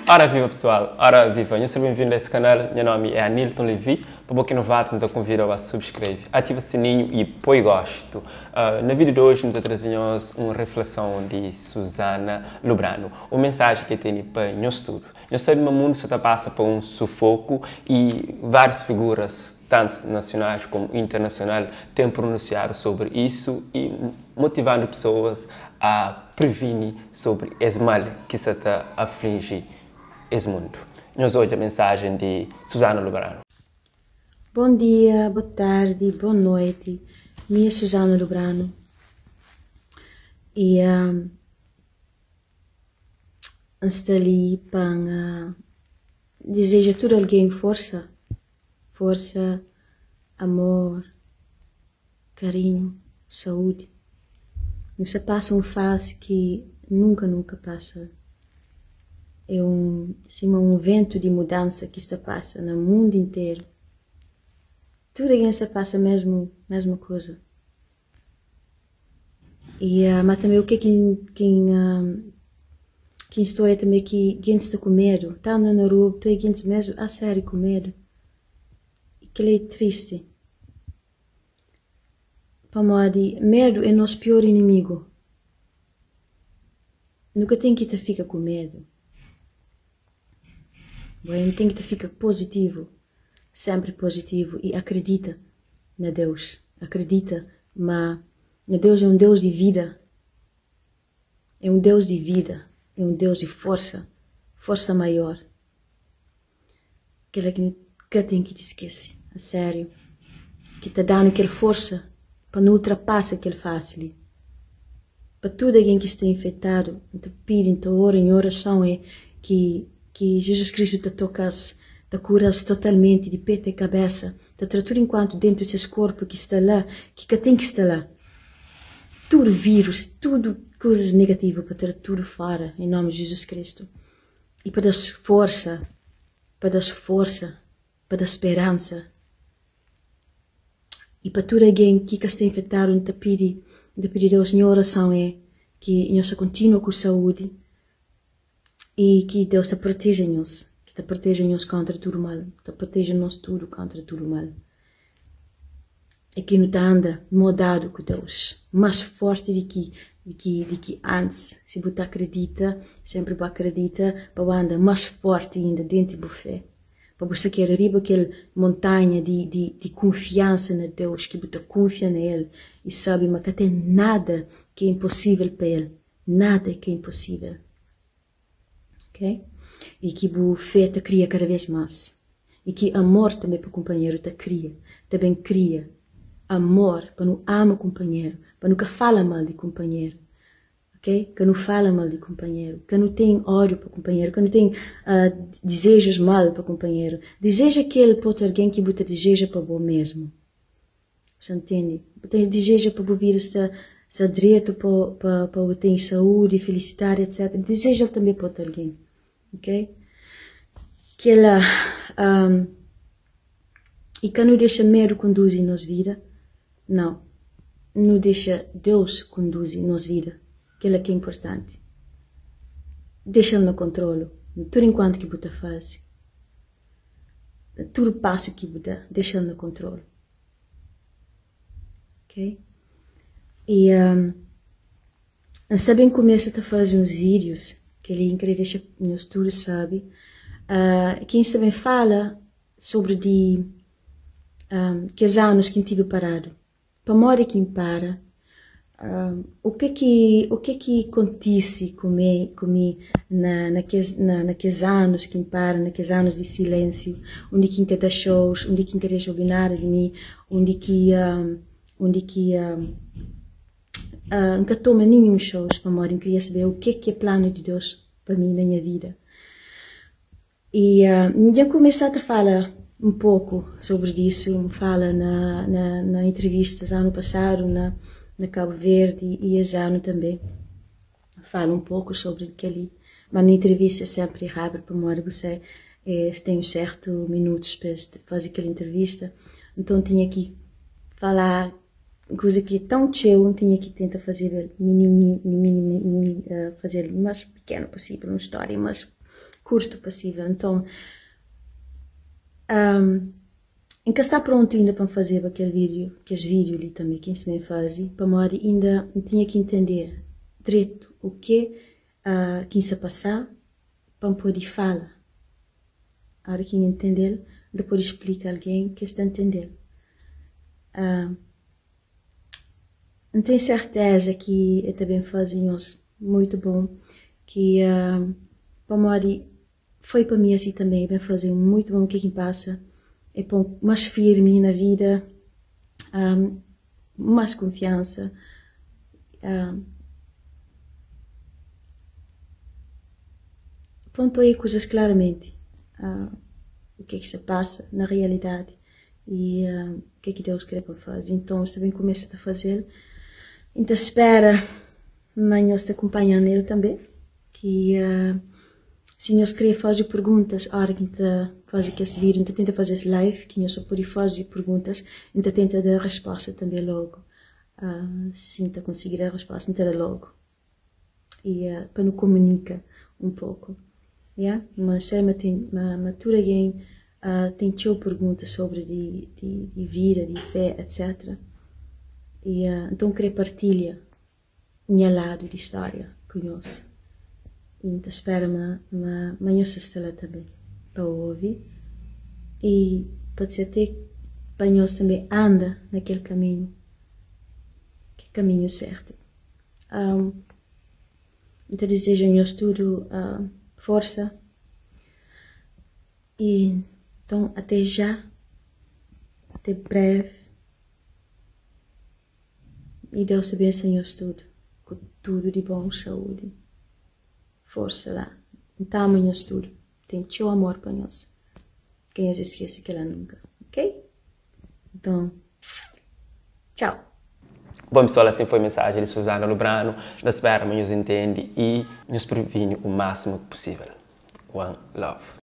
Ora viva pessoal, ora viva, eu sou bem-vindo a esse canal, meu nome é Anilton Levi, para quem não vai, então convido a subscrever, ativa o sininho e põe gosto. Na vídeo de hoje, nós trazemos uma reflexão de Susana Lubrano, uma mensagem que tem para nós estudo. Nós sabemos que o mundo só passa por um sufoco e várias figuras, tanto nacionais como internacionais, têm pronunciado sobre isso e motivando pessoas a prevenir sobre esse mal que se está a afligir esse mundo. Nós hoje a mensagem de Susana Lubrano. Bom dia, boa tarde, boa noite. Minha Susana Lubrano. E estou ali para desejar a todo alguém força, amor, carinho, saúde. Isso passa uma fase que nunca passa. É um vento de mudança que está passa no mundo inteiro. Tudo alguém se passa mesma coisa. E mas também o que quem estou é também que gente está com medo, tá na rua, tu é gente mesmo a sério com medo. E que é triste. Para mim, medo é nosso pior inimigo. Nunca tem que te ficar com medo. Não tem que te ficar positivo, sempre positivo e acredita na Deus. Acredita, mas Deus é um Deus de vida. É um Deus de vida, é um Deus de força maior. Aquela que nunca tem que te esquecer, a sério. Que te dá aquela força para não ultrapassar aquele fácil. Para todo alguém que está infectado, te pede, te ora em oração é que Jesus Cristo te tocasse, te curas totalmente de pé e cabeça, te traz tudo enquanto dentro desse corpo que está lá, que tem que estar lá. Tudo vírus, tudo coisas negativas para tirar tudo fora, em nome de Jesus Cristo. E para dar força, para dar esperança. E para todo alguém que está infectado, te pede a Deus, minha oração é que nós continue com saúde e que Deus te proteja-nos, que te proteja-nos contra tudo mal, te proteja-nos tudo contra tudo mal. E que não anda mudado com Deus, mais forte do que antes. Se você acredita, sempre você acredita, para andar mais forte ainda dentro do fé. Para você querer arriba aquela montanha de confiança na Deus, que você confia nele e sabe, mas que tem nada que é impossível para ele. Nada que é impossível. Ok? E que a fé te cria cada vez mais. E que amor também para o companheiro te cria. Também cria amor para não amar o companheiro. Para nunca falar mal de companheiro. Ok? Que não fala mal de companheiro. Que não tem ódio para o companheiro. Que não tem desejos mal para o companheiro. Deseja aquele para alguém que você deseja para você mesmo. Você entende? Você deseja para você vir esse direito para ter saúde, felicidade, etc. Deseja também para alguém. Ok? Que ela e que não deixa medo conduzir nossa vida. Não deixa Deus conduzir nossa vida. Aquilo que é importante. Deixa Ele no controle. Tudo enquanto que você faz. Tudo passo que você dá. Deixa Ele no controle. Ok? E sabem começa a fazer uns vídeos que ele queria deixar nos tudo sabe. Quem também fala sobre que anos que tive parado. Para morrer quem para. O que acontece comigo naqueles anos que para, naqueles anos de silêncio, onde quem quer dar shows, onde quem quer ouvir nada de mim, onde nunca toma nenhum shows para morrer, queria saber o que é plano de Deus para mim na minha vida. E já começar a falar um pouco sobre isso, fala na entrevistas ano passado, na Cabo Verde e esse ano também. Fala um pouco sobre aquele, mas na entrevista é sempre rápido para morrer, você tem certos minutos para fazer aquela entrevista, então tinha que falar coisa que é tão teu, tinha que tentar fazer fazer o mais pequeno possível, uma história, mas curto possível. Então, em que está pronto ainda para fazer aquele vídeo, aqueles vídeos ali também, que se me faz, para mim ainda tinha que entender direito o que se passar, para poder falar. A hora que entender, depois explica a alguém que está entendendo. Não tenho certeza que eu também fazemos muito bom, que para mim foi para mim assim também, bem fazer muito bom o que passa, é bom mais firme na vida, mais confiança, ponto aí coisas claramente, o que se passa na realidade e o que Deus quer para fazer. Então, você também começa a fazer. Então, espera, mas nós acompanhando ele também, que se nós queremos fazer perguntas, a hora que faz esse vídeo, então tenta fazer esse live, que nós só podemos fazer perguntas, então tenta dar a resposta também logo. Se não conseguir a resposta, então logo. E para nos comunicar um pouco. Yeah? Mas se matura alguém tem perguntas sobre de vida, de fé, etc. E então querer partilhar minha lado de história conosco. Então espero mas nós está lá também para ouvir e pode ser até para nós também anda naquele caminho, que caminho certo. Então desejo a nós tudo força e então até já, até breve e Deus abençoe nós tudo, com tudo de bom, saúde, força lá, então nós tudo, tem teu amor para nós, quem nos esquece que ela nunca, ok? Então, tchau. Bom pessoal, assim foi a mensagem de Susana Lubrano, da espera, mas nos entende e nos previne o máximo possível. One love.